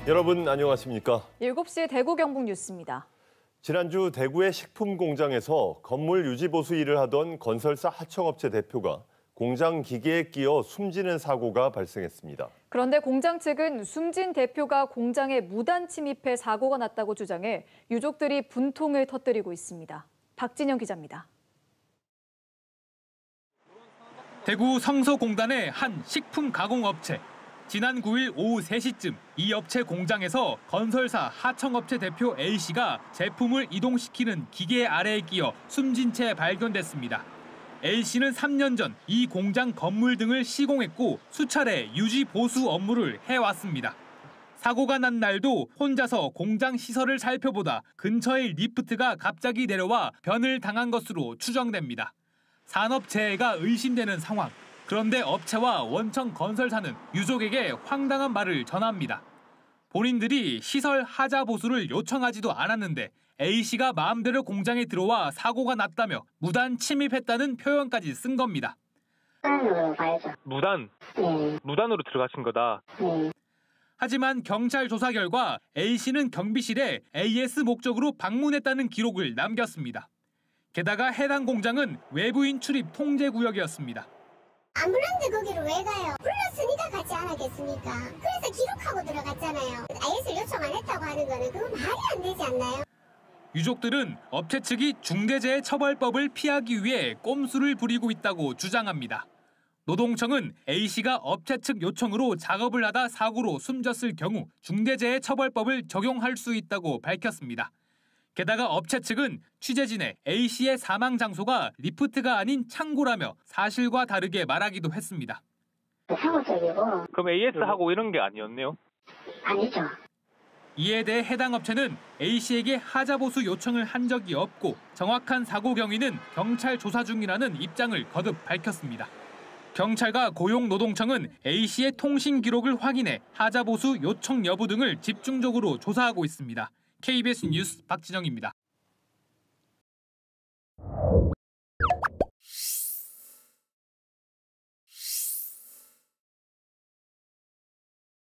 여러분 안녕하십니까? 7시 대구 경북 뉴스입니다. 지난주 대구의 식품 공장에서 건물 유지 보수 일을 하던 건설사 하청업체 대표가 공장 기계에 끼어 숨지는 사고가 발생했습니다. 그런데 공장 측은 숨진 대표가 공장에 무단 침입해 사고가 났다고 주장해 유족들이 분통을 터뜨리고 있습니다. 박진영 기자입니다. 대구 성서공단의 한 식품 가공업체. 지난 9일 오후 3시쯤 이 업체 공장에서 건설사 하청업체 대표 A씨가 제품을 이동시키는 기계 아래에 끼어 숨진 채 발견됐습니다. A씨는 3년 전 이 공장 건물 등을 시공했고 수차례 유지 보수 업무를 해왔습니다. 사고가 난 날도 혼자서 공장 시설을 살펴보다 근처의 리프트가 갑자기 내려와 변을 당한 것으로 추정됩니다. 산업재해가 의심되는 상황. 그런데 업체와 원청 건설사는 유족에게 황당한 말을 전합니다. 본인들이 시설 하자 보수를 요청하지도 않았는데 A씨가 마음대로 공장에 들어와 사고가 났다며 무단 침입했다는 표현까지 쓴 겁니다. 무단으로 봐야죠. 무단? 네. 무단으로 들어가신 거다. 네. 하지만 경찰 조사 결과 A씨는 경비실에 AS 목적으로 방문했다는 기록을 남겼습니다. 게다가 해당 공장은 외부인 출입 통제 구역이었습니다. 아무런데 거기를 왜 가요? 불렀으니까 가지 않았겠습니까? 그래서 기록하고 들어갔잖아요. AS를 요청 안 했다고 하는 거는 그건 말이 안 되지 않나요? 유족들은 업체 측이 중대재해처벌법을 피하기 위해 꼼수를 부리고 있다고 주장합니다. 노동청은 A씨가 업체 측 요청으로 작업을 하다 사고로 숨졌을 경우 중대재해처벌법을 적용할 수 있다고 밝혔습니다. 게다가 업체 측은 취재진에 A씨의 사망 장소가 리프트가 아닌 창고라며 사실과 다르게 말하기도 했습니다. 상호적이고. 그럼 AS하고 이런 게 아니었네요? 아니죠. 이에 대해 해당 업체는 A씨에게 하자 보수 요청을 한 적이 없고 정확한 사고 경위는 경찰 조사 중이라는 입장을 거듭 밝혔습니다. 경찰과 고용노동청은 A씨의 통신 기록을 확인해 하자 보수 요청 여부 등을 집중적으로 조사하고 있습니다. KBS 뉴스 박진영입니다.